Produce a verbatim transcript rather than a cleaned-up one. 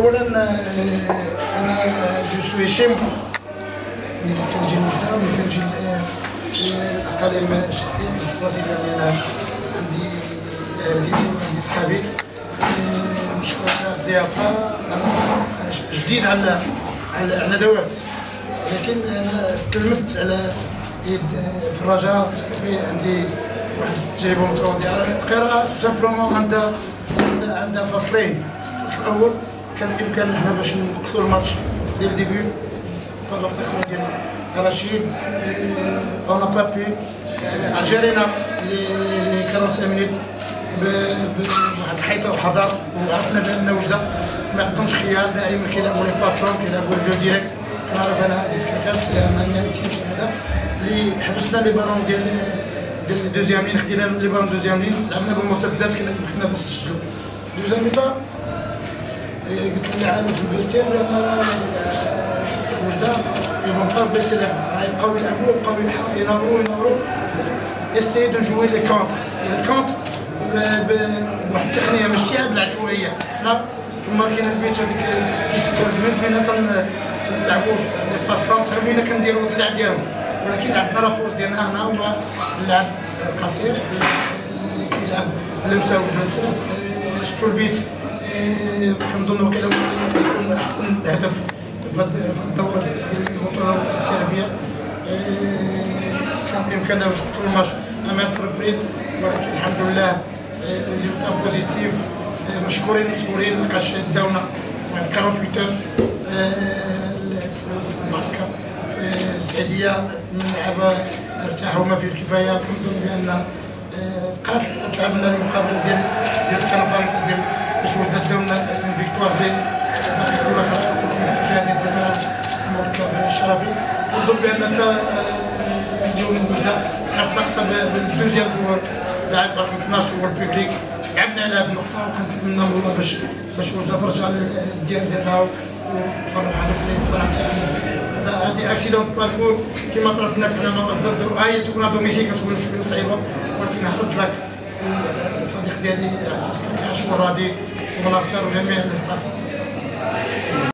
اولا انا جو سوي شيم ملي كنجي لوجده وملي كنجي الاقاليم الشرقيه كنحس بلي انا عندي عندي عندي صحابي. مشكور على الضيافه، انا جديد على على ندوات، ولكن انا تلمت على يد في الرجاء صافي عندي واحد التجربه متواضعه. القراءه سامبلومون عندها عندها فصلين. الفصل الاول كان بامكاننا حنا باش نقتلوا الماتش ديال ديبي بار لابيكون ديال رشيد اون با بي جرينا لي خمسين مينيت بواحد الحيطه وحضر، وعرفنا بان وجده ما عندهمش خيال، دائما كيلعبوا لي باس لون كيلعبوا الجو ديريكت. كنعرف انا عزيز كركات انا تيم هذا اللي حبسنا لي بالون ديال ديال الدوزيام لين، خدينا لي بالون دوزيام لين، لعبنا بالمرتدات كنا كنا باش نسجلوا دوزيام ميطا. قلت للعابه في الفيستير بان راه وجده يبون با بيسي راه يبقاو يلعبوا يبقاو يناوروا يناوروا يسيي دو جوي لي كونتر لي كونتر بواحد التقنيه ماشي بالعشوائيه. حنا في ماركينا البيت هذيك كي ستوازمنت بينا تنلعبوا لي باس لون حتى بينا كنديروا اللعب ديالهم، ولكن عندنا رافورس ديالنا هنا هو اللعب القصير اللي كيلعب لمسه وجه لمسه. شفتوا البيت كنظن وكيلا يكون احسن هدف في الدوره ديال البطوله الاحترافيه. كان بامكاننا باش نقتلوا الماتش امام تربريز، ولكن الحمد لله ريزولتا بوزيتيف. مشكورين مسؤولين لقاش داونا واحد ثمانية وأربعين في المعسكر في السعوديه. اللعابه ارتاحوا ما فيه الكفايه. كنظن بان قاد تلعب لنا المقابله ديال ديال السنه الفارطه ديال باش وجدت داونا اسم فيكتوار في الدقيقه الاخيره كنتو مشاهدين في الملعب المركب الشرفي. كنظن بان حتى اليوم وجده كانت ناقصه بالدوزيام جوار لاعب رقم اثناش هو البيبليك. لعبنا على هذه النقطه وكنتمنى من الله باش باش وجده ترجع للديار ديالها وتفرح على بلي فرنسا. هذا هذه اكسيدون باركور كما طرات الناس على ما تزبدوا. هي تكون دوميسي كتكون شويه صعيبه، ولكن عرضت لك الصديق ديالي عزيز كركاش وراضي ومناصر وجميع الاستاف.